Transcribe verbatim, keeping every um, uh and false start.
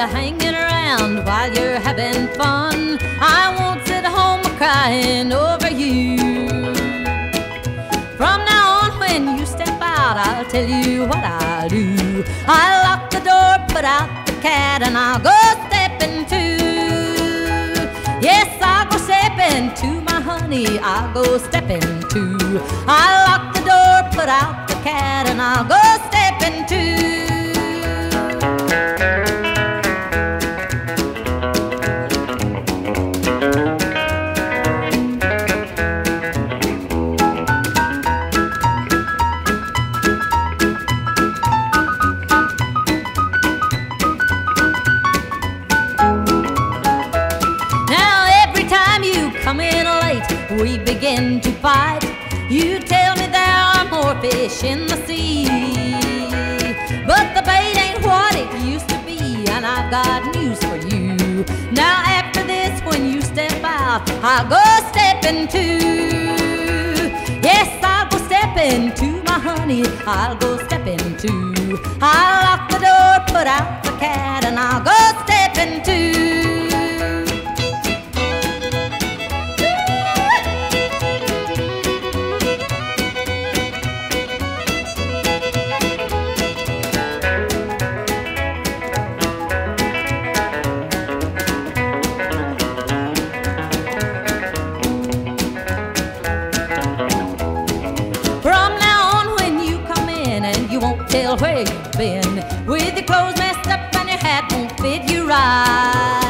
hanging around while you're having fun. I won't sit home crying over you. From now on, when you step out, I'll tell you what I'll do. I'll lock the door, put out the cat, and I'll go steppin' too. Yes, I'll go steppin' too, my honey, I'll go steppin' too. I'll lock the door, put out the cat, and I'll go steppin' too. Come in late, we begin to fight. You tell me there are more fish in the sea, but the bait ain't what it used to be, and I've got news for you. Now after this, when you step out, I'll go steppin' too. Yes, I'll go steppin' too, my honey, I'll go steppin' too. I'll lock the door, put out the cat, and I'll go steppin' too. Tell where you've been, with your clothes messed up and your hat won't fit you right.